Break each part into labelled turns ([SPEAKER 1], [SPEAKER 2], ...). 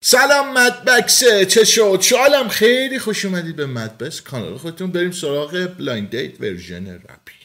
[SPEAKER 1] سلام مدبکسه، چه شد؟ شالم خیلی خوش اومدید به مدبکس کانال خودتون. بریم سراغ بلایند دیت ورژن رپی.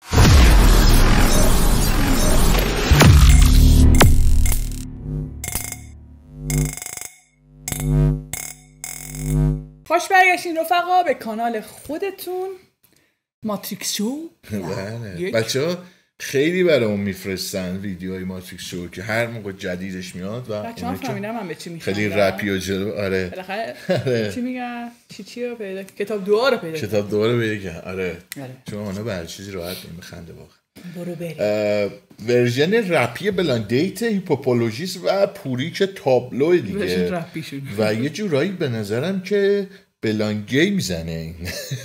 [SPEAKER 2] خوش برگشتین رفقا به کانال خودتون ماتریکس شو.
[SPEAKER 1] بله بچه ها خیلی برامون میفرستن ویدیوهای ماتریکس شو که هر موقع جدیدش میاد و
[SPEAKER 2] بچه ها فهمیدن من به چی میخوام،
[SPEAKER 1] خیلی رپی و جلو. آره
[SPEAKER 2] بالاخره چی میگن؟ چی رو پیدا کتاب دعا رو پیدا
[SPEAKER 1] کتاب دعا رو پیدا کن. آره چون اونا به هر چیزی راحت نمیخنده واقعا.
[SPEAKER 2] برو بریم.
[SPEAKER 1] ورژن رپی بلایند دیت هیپوپولوژیست و پوریک تابلو دیگه و یه جورایی به نظرم که بلایند گی میزنه این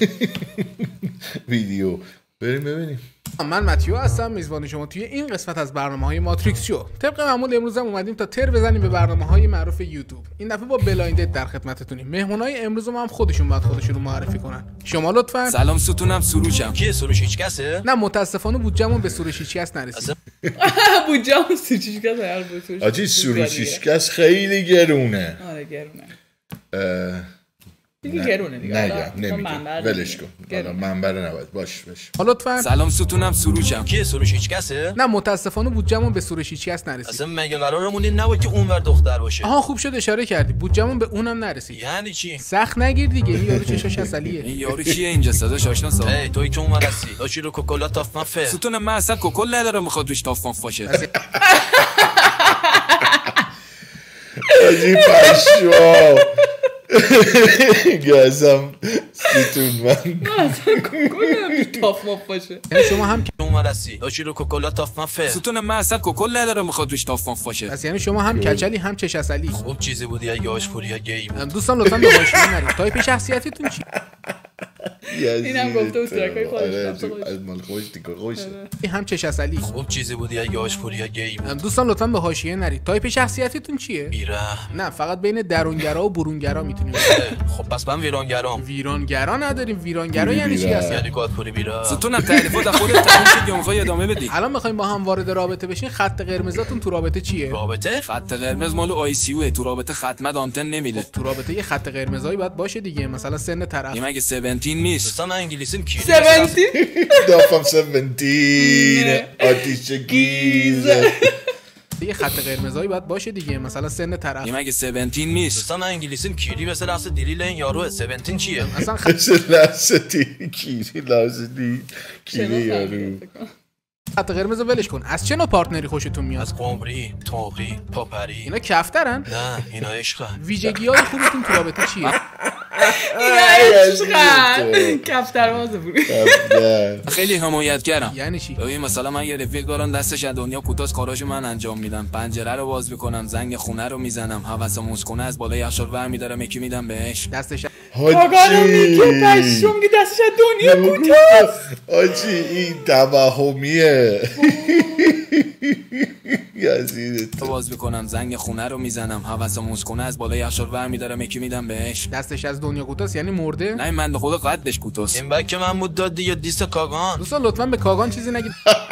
[SPEAKER 1] ویدیو. بریم ببینیم.
[SPEAKER 3] من متیو هستم، میزبان شما توی این قسمت از برنامه‌های ماتریکس شو. طبق معمول امروز هم اومدیم تا تر بزنیم به برنامه‌های معروف یوتیوب. این دفعه با بلایند در خدمتتونیم. مهمونای امروز ما هم خودشون رو معرفی کنن. شما لطفاً.
[SPEAKER 4] سلام ستونم سروشم. کیه سروش هیچ کسه؟
[SPEAKER 3] نه متاسفانه بودجه‌مون به سروش هیچ کس نرسید.
[SPEAKER 2] بودجه‌مون سروش هیچ کس نرسید.
[SPEAKER 1] آجی سروش هیچ کس خیلی گرونه.
[SPEAKER 2] آره گرونه. دیگه گرونه دیگه.
[SPEAKER 1] نمیگم ولش کن. حالا منبر نباید باش.
[SPEAKER 3] حالا لطفاً.
[SPEAKER 4] سلام ستونم سروشم. کیه سروش هیچ کسه؟
[SPEAKER 3] نه متاسفانه بودجه‌مون به سروش هیچ کس نرسید.
[SPEAKER 4] اصلا مگه قرارمون این نبود که اونور دختر باشه؟
[SPEAKER 3] آها خوب شد اشاره کردی. بودجه‌مون به اونم نرسید.
[SPEAKER 4] یعنی چی؟
[SPEAKER 3] سخت نگیر دیگه. این یارو چشاش اصلیه.
[SPEAKER 4] این یارو کیه اینجا صداش آشناسه؟ ای توی که اونور هستی. داشی رو کوکولا تافان فه. ستون من اصلا کوکل نداره میخواد روش تافان فاشه.
[SPEAKER 1] آجی پشوا گازم ستون من
[SPEAKER 2] اصلا کوکل تافان باشه.
[SPEAKER 3] شما هم
[SPEAKER 4] اونور هستی. داشی رو کوکولا تافان فه. ستون من اصلا کوکل نداره میخواد روش تافان فاشه.
[SPEAKER 3] پس یعنی شما هم کچلی هم چش اصلی.
[SPEAKER 4] خوب چیزی بودی اگه آشپوری یا گیم.
[SPEAKER 3] دوستان لطفا به حاشیه نرید. تایپ شخصیتیتون چی؟
[SPEAKER 2] اینم گفته بود ترکای خودش
[SPEAKER 1] مال خوش دیگه خوشه.
[SPEAKER 3] هم چش اصلی.
[SPEAKER 4] خوب چیزی بودی اگه آشپوری یا گیم.
[SPEAKER 3] دوستان لطفا به حاشیه نرید. تایپ شخصیتیتون چیه؟
[SPEAKER 4] بیرحم.
[SPEAKER 3] نه فقط بین درونگرا و برونگرا میتونیم.
[SPEAKER 4] خب پس من ویرانگرام.
[SPEAKER 3] ویرانگرا نداریم. ویرانگرا یعنی چی اصلا؟
[SPEAKER 4] یعنی گادپوری بیرا. ستونم تعریفات خودت تموم شد یا میخوای ادامه بدی؟
[SPEAKER 3] الان میخوایم با هم وارد رابطه بشین. خط قرمزاتون تو رابطه چیه؟
[SPEAKER 4] رابطه؟ خط قرمز مال آی سی او تو رابطه ختمت آنتن نمیده.
[SPEAKER 3] تو رابطه یه خط قرمزایی باید باشه دیگه، مثلا سن طرف.
[SPEAKER 4] این مگه 17 نیست؟ دوستان انگلیسیم کی؟
[SPEAKER 2] 17
[SPEAKER 1] دافم 17 آتیش گیزه.
[SPEAKER 3] یه خط قرمزایی باید باشه دیگه، مثلا سن طرف.
[SPEAKER 4] این مگه 17 نیست؟ دوستان انگلیسیم کیری مثل اصل دلیل این یارو 17 چیه؟
[SPEAKER 3] اصلا
[SPEAKER 1] کیری یارو.
[SPEAKER 3] خط قرمز ولش کن. از چه نوع پارتنری خوشتون میاد؟
[SPEAKER 4] از قمری، تاقی، پاپری.
[SPEAKER 3] اینا کفترن؟
[SPEAKER 4] نه اینا عشقن.
[SPEAKER 3] ویژگی‌های خوبتون تو رابطه چیه؟
[SPEAKER 2] کفتر واسه بود.
[SPEAKER 4] خیلی حمایتگرم.
[SPEAKER 3] یعنی چی؟
[SPEAKER 4] ببین مثلا من یه رفیق دارم دستش از دنیا کوتاست، کاراشو من انجام میدم. پنجره رو باز میکنم، زنگ خونه رو میزنم، حواسم کنه از بالای یخچال برمی‌دارم یکی میدم بهش.
[SPEAKER 3] دستش
[SPEAKER 2] کاغانو میگه پشم که دستش از دنیا کوتاست.
[SPEAKER 1] آجی این توهمیه.
[SPEAKER 4] تو باز میکنم، زنگ خونه رو میزنم، حواسم کنه از بالای یخچال برمی‌دارم یکی میدم بهش.
[SPEAKER 3] دستش از دنیا کوتاست یعنی مرده؟
[SPEAKER 4] نه من به خدا قدش کوتاست. این بک من بود داد دیگه دیست کاغان.
[SPEAKER 3] دوستان لطفا به کاغان چیزی نگید.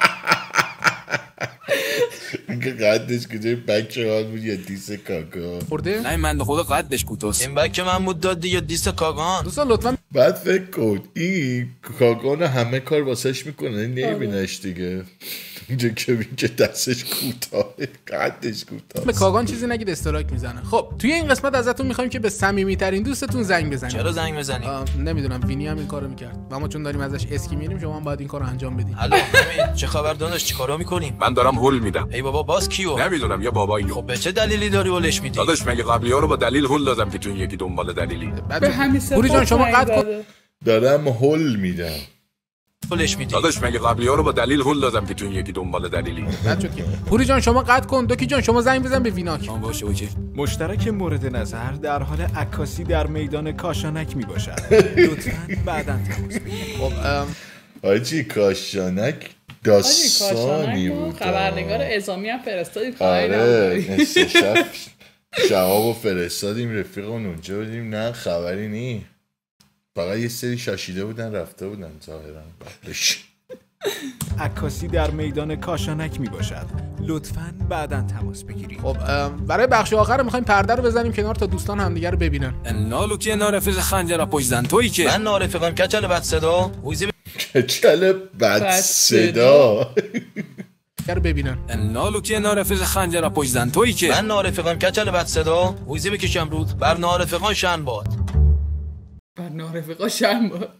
[SPEAKER 1] اینکه قدش کجای بچه حال بود یا دیست کاغان
[SPEAKER 3] مرده؟
[SPEAKER 4] نه من به خدا قدش کوتاست. این بک من بود داد دیگه دیست کاغان.
[SPEAKER 3] دوستان لطفا
[SPEAKER 1] بعد فکر کن این کاغان همه کار واسش میکنه نمیبینش دیگه. اینجا که دستش کوتاه قدش کوتاه.
[SPEAKER 3] به کاغان چیزی نگید استراک میزنه. خب توی این قسمت ازتون میخوایم که به صمیمیترین دوستتون زنگ بزنید.
[SPEAKER 4] چرا زنگ بزنید؟
[SPEAKER 3] نمیدونم وینی هم این کارو میکرد و ما چون داریم ازش اسکی میریم شما هم باید این کارو انجام بدید.
[SPEAKER 4] الو چه خبر داداش چیکارا میکنیم؟
[SPEAKER 5] من دارم هول میدم.
[SPEAKER 4] ای بابا باز کیو؟
[SPEAKER 5] نمیدونم یا باباییو.
[SPEAKER 4] خب به چه دلیلی داری هولش میدی؟
[SPEAKER 5] داداش مگه قبلی‌ها رو با دلیل هول دادم که چون یکی دنبال دلیلی.
[SPEAKER 2] به همین
[SPEAKER 3] پوری جان شما قد کن.
[SPEAKER 1] دارم هول میدم.
[SPEAKER 4] هولش میدی؟
[SPEAKER 5] داداش مگه قبلی‌ها رو با دلیل هول دادم که چون یکی دنبال دلیلی.
[SPEAKER 3] بد شد که پوری جان شما قد کن. دوکی جان شما زنگ بزن به ویناک.
[SPEAKER 4] باشه اوکی.
[SPEAKER 6] مشترک مورد نظر در حال عکاسی در میدان کاشانک میباشد. لطفاً بعداً تماس بگیرید.
[SPEAKER 3] خب
[SPEAKER 1] آجی کاشانک داستانی بود.
[SPEAKER 2] خبرنگار اعزامی هم فرستادیم.
[SPEAKER 1] آره نصف شب شهاب فرستادیم رفیقمون اونجا بودیم نه خبری نی. فقط یه سری شاشیده بودن رفته بودن ظاهرا قبلش.
[SPEAKER 6] عکاسی در میدان کاشانک می باشد. لطفاً بعداً تماس بگیرید.
[SPEAKER 3] خب برای بخش آخر میخوایم پرده رو بزنیم کنار تا دوستان همدیگه رو ببینن.
[SPEAKER 4] نالو که نارفیق خنجر پشت زن تویی که
[SPEAKER 7] من نارفیقم کچل بد صدا
[SPEAKER 1] کچل بد صدا
[SPEAKER 3] رو ببینن.
[SPEAKER 4] نالو که نارفیق خنجر پشت زن تویی که
[SPEAKER 7] من نارفیقم کچل بد صدا ویزی بکشم رود بر نارفیقان شن باد.
[SPEAKER 2] بر نارفیقا شن باد.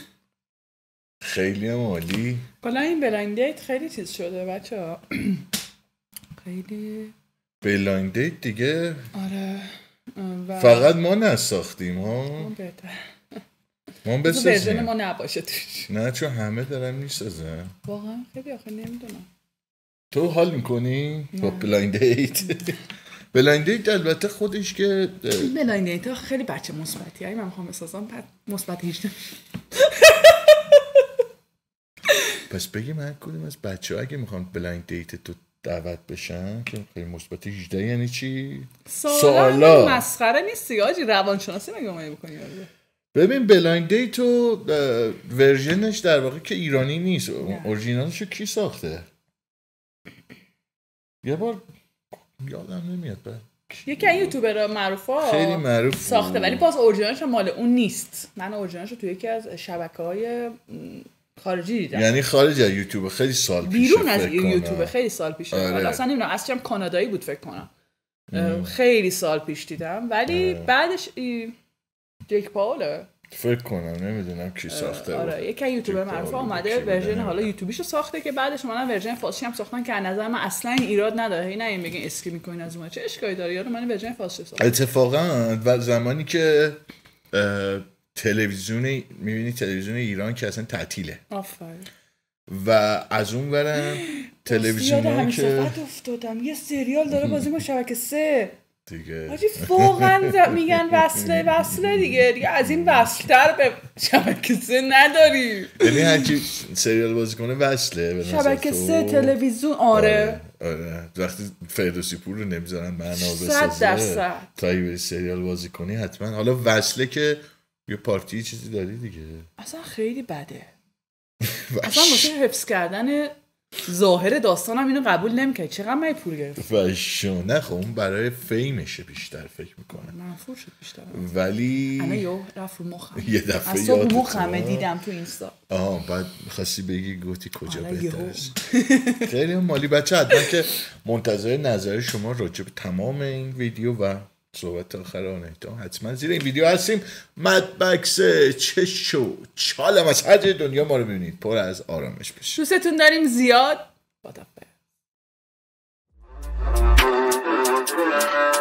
[SPEAKER 1] خیلی عالی.
[SPEAKER 2] بالا این بلایند دیت خیلی چیز شده بچه‌ها. خیلی
[SPEAKER 1] بلایند دیت دیگه.
[SPEAKER 2] آره.
[SPEAKER 1] فقط ما نساختیم ها.
[SPEAKER 2] بهتر.
[SPEAKER 1] ما بسازیم.
[SPEAKER 2] ورژن ما نباشه توش.
[SPEAKER 1] نه چون همه دارن میسازن.
[SPEAKER 2] واقعا خیلی آخه نمیدونم.
[SPEAKER 1] تو حال میکنی با بلایند دیت؟ بلایند دیت البته خودش که
[SPEAKER 2] بلایند دیت خیلی بچه مثبتی. من میخوام بسازم بعد مثبت 18.
[SPEAKER 1] پس بگیم هر کدوم از بچه‌ها اگه میخوان بلایند دیت تو دعوت بشن که خیلی مثبت 18 یعنی چی؟
[SPEAKER 2] سوالا مسخره نیستی آجی روانشناسی مگه اومدی بکنی؟
[SPEAKER 1] ببین بلایند دیت و ورژنش در واقع که ایرانی نیست. اورجینالشو کی ساخته؟ یه بار یادم نمیاد بعد
[SPEAKER 2] یکی از یوتیوبرها معروفا
[SPEAKER 1] خیلی معروف
[SPEAKER 2] ساخته ولی باز اورجینالش مال اون نیست. من اورجینالشو تو یکی از شبکه‌های خارجی دیدم.
[SPEAKER 1] یعنی خارج از یوتیوب خیلی سال پیشه.
[SPEAKER 2] بیرون از یوتیوب خیلی سال پیشه.
[SPEAKER 1] آره.
[SPEAKER 2] اصلا نمیدونم اصلا کانادایی بود فکر کنم. خیلی سال پیش دیدم ولی بعدش جک پاوله
[SPEAKER 1] فکر کنم نمیدونم کی ساخته.
[SPEAKER 2] آره یکی از یوتیوبر معروف اومده ورژن حالا یوتیوبیشو ساخته که بعدش اومدن ورژن فارسی هم ساختن که از نظر من اصلا این ایراد نداره. هی نه میگن اسکی میکنین از اون چه اشکالی داره یارو من ورژن فارسی ساختم.
[SPEAKER 1] اتفاقا زمانی که تلویزیون میبینی تلویزیون ایران که اصلا تعطیله.
[SPEAKER 2] آفرین.
[SPEAKER 1] و از اون ورن تلویزیون که
[SPEAKER 2] افتادم یه سریال داره بازی با شبکه 3
[SPEAKER 1] دیگه
[SPEAKER 2] آجی واقعا میگن وصله دیگه از این وصلتر به شبکه 3 نداری.
[SPEAKER 1] یعنی هرکی سریال بازی کنه وصله
[SPEAKER 2] شبکه 3 تلویزیون. آره
[SPEAKER 1] وقتی فردوسی پور رو نمیذارن معنا بسازه 100% تا بری سریال بازی کنی حتما. حالا وصله که یه پارتی چیزی داری دیگه
[SPEAKER 2] اصلا خیلی بده. اصلا واسه حفظ کردن ظاهر داستانم اینو قبول نمی‌کنه. چقدر من پول گرفت
[SPEAKER 1] نه خب اون برای فیمشه بیشتر فکر میکنه.
[SPEAKER 2] منفور شد بیشتر
[SPEAKER 1] ولی
[SPEAKER 2] انا یو رفت رو مخم
[SPEAKER 1] یه دفعه
[SPEAKER 2] اصلا مخمه دیدم تو اینستا.
[SPEAKER 1] بعد خاصی بگی گفتی کجا بهتره. خیلی مالی بچه حتما که منتظر نظر شما راجع به تمام این ویدیو و صحبت آخر آنیتا حتما زیر این ویدیو هستیم. مدبکس چه شو چالم از هر جای دنیا ما رو ببینید پر از آرامش بشه.
[SPEAKER 2] دوستتون داریم زیاد.